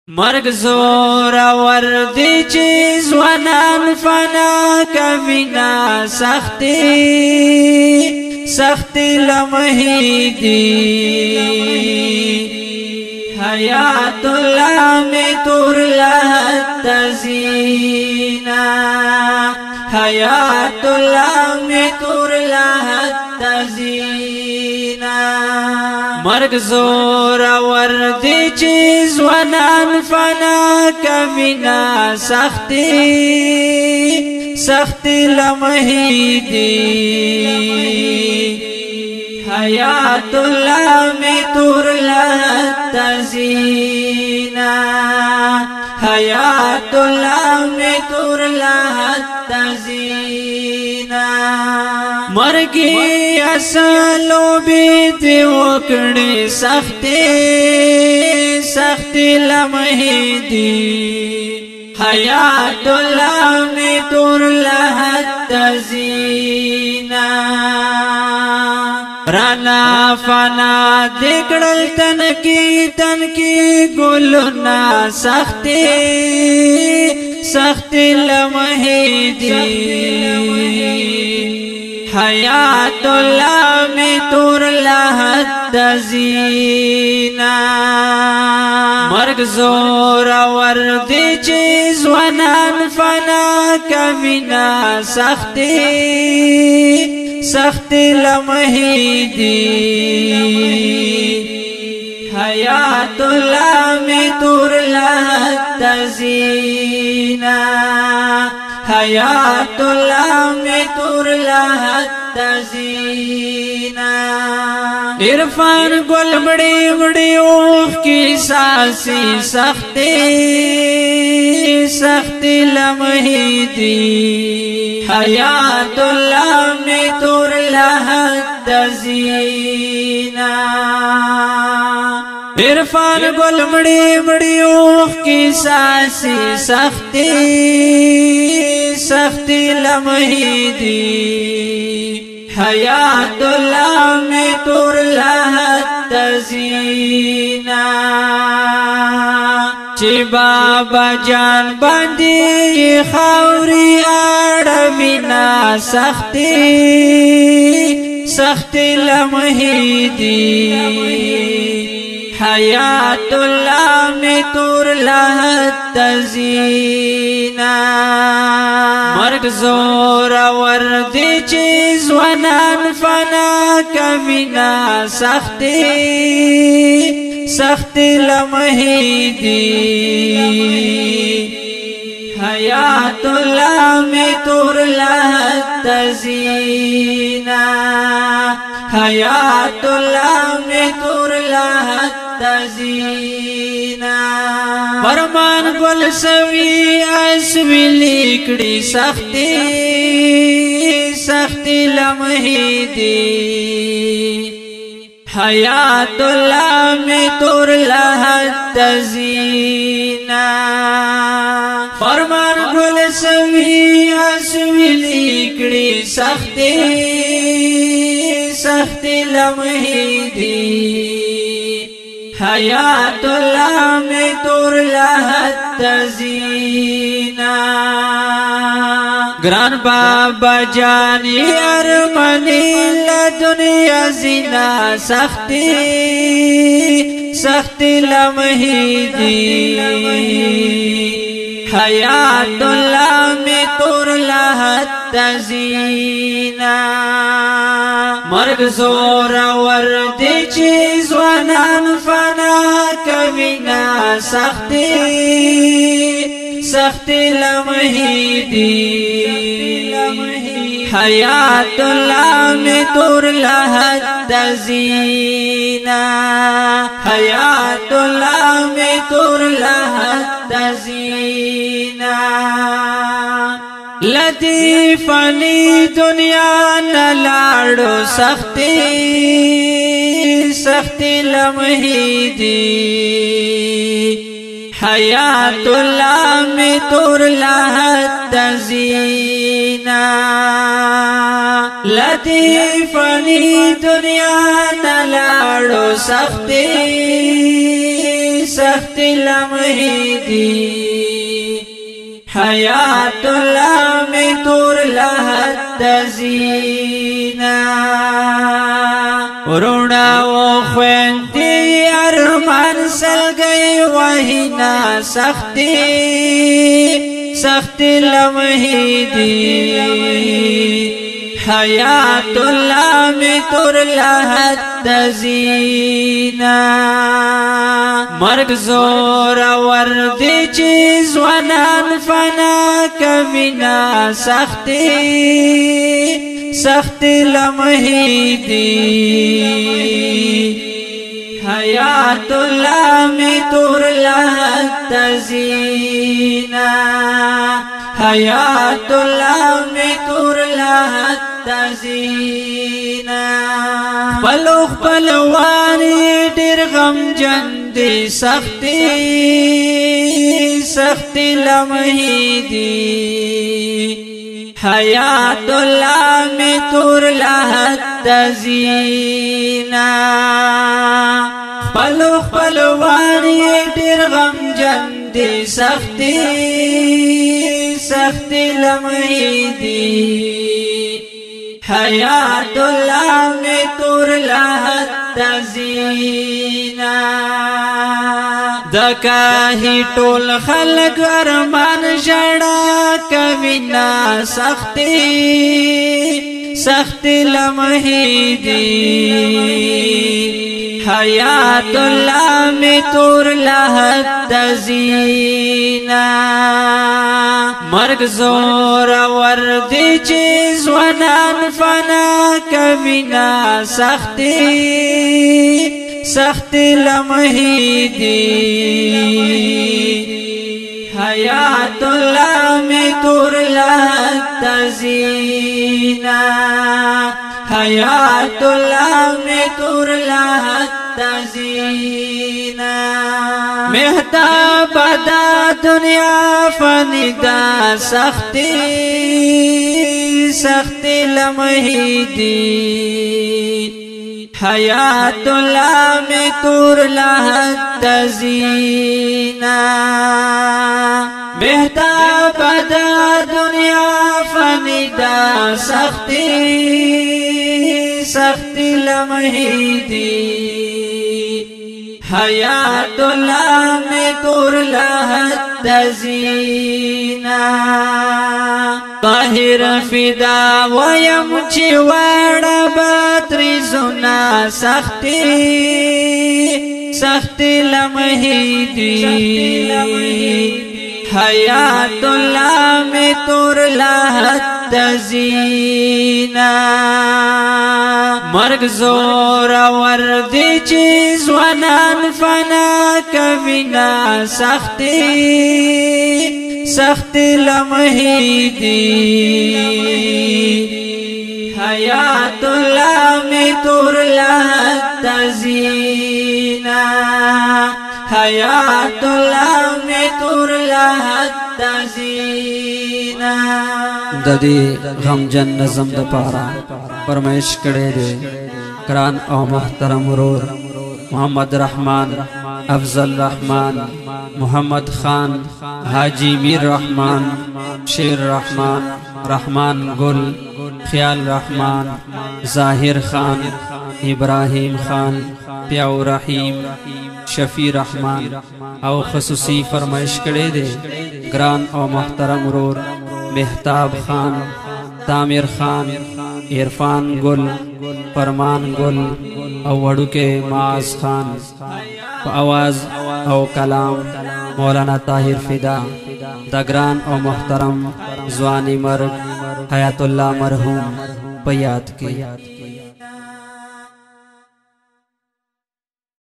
مرگ زور وردی چی زوانان فنا کوینا سختی لمحی دی حیات اللہ میں تور لہت تزینا حیات اللہ میں تور لہت تزینا مرگ زور وردی چی زوانان فنا کوینا سختی لمحی دی حیات اللہ میں تور لہت تزینا حیات اللہ میں تور لہت تزینا مرگی اصلو بیت وکڑی سختی لمحی دی حیات اللہ میں تور لہت تزینا رانا فنا دکڑل تن کی گلنا سختی لمحی دی حیات اللہ میں تور لہت تزینا مرگ زور وردی چی زوانان فنا کوینا سختی لمحی دی حیات اللہ میں تور لہت تزینا حیات اللہ میں تور لہت تزینا عرفان گل بڑی اوخ کی ساسی سختی لمحی دی حیات اللہ میں تور لہت تزینا عرفان گل بڑی اوخ کی ساسی سختی لمحی دی حیات اللہ میں تور لہت تزینا چی بابا جان باندی خاوری آڑوینا سختی لمحی دی حیات اللہ میں تور لہت تزینا مرگ زور وردی چی زوانان فنا کوینا سختی لمحی دی حیات اللہ میں تور لہت تزینا حیات اللہ میں تور لہت تزینا فرمان گل سوی اسوی لیکڑی سختی لمحی دی حیات اللہ میں تور لہت تزینا فرمان گل سوی اسوی لیکڑی سختی لمحی دی حیات اللہ میں تور لہت تزینا گران بابا جانی ارمنی لدنیا زینا سختی لمحی دی حیات اللہ میں تور لہت تزینا مرگ زور وردی چی زوانان فنا کوینا سختی لمحی دی حیات اللہ میں تور لہت تزینا حیات اللہ میں تور لہت تزینا لطیفانی دنیا نلاڑو سختی لمحی دی حیات اللہ میں تور لہت تزینا لطیفانی دنیا نلاڑو سخت لمحې دي حیات الله می تور لحد زینا ورونا و خويندي ارمان سلګي وهینا سختي سخت لمحې دي حیات الله می تور لحد زینا مرگ زور وردی چی زوانان فنا کوینا سختی سختی لمحې دي حیات الله می تور لحد زینا حیات الله می تور لحد زینا خپل وانی ډیر غم جن دي سختي سختي لمحې دي حیات الله می تور لحد زینا خپل وانی ډیر غم جن دي سختي سختي لمحې دي حیات الله می تور لحد زینا دکاهی ټول خلق ارمان جړه کوینا سختی سختی لمحې دي حیات الله می تور لحد زینا مرگ زور وردی چی زوانان فنا کوینا سختی سختی لمحې دي حیات الله می تور لحد زینا حیات الله می تور لحد زینا مهتاب دا دنیا فانی دا سختی سختی لمحې دي حیات الله می تور لحد زینا مهتاب دا دنیا فانی دا سختی سختی لمحې دي حیات الله می تور لحد زینا طاهر فدا ویم چې واړه باتری زنا سختی سختی لمحې دي حیات الله می تور لحد زینا مرگ زور وردی چی زوانان فنا کوینا سختی سختی لمحې دي حیات الله می تور لحد زینا حیات الله می تور لحد زینا د دې غمجن نظم د پاره فرمایش کړي دي ګران او محترم ورور محمد رحمان افضل رحمان محمد خان حاجی میر رحمان شیر رحمان رحمان گل خیال رحمان ظاهر خان ابراهیم خان پیاو رحیم شفیع رحمان او خصوصی فرمایش کړي دي ګران او محترم ورور مهتاب خان تامر خان عرفان گل فرمان گل او وړوکې معاذ خان په आवाज او کلام مولانا طاهر فدا د ګران او محترم ځواني مرګ حیات الله مرحوم په یاد کې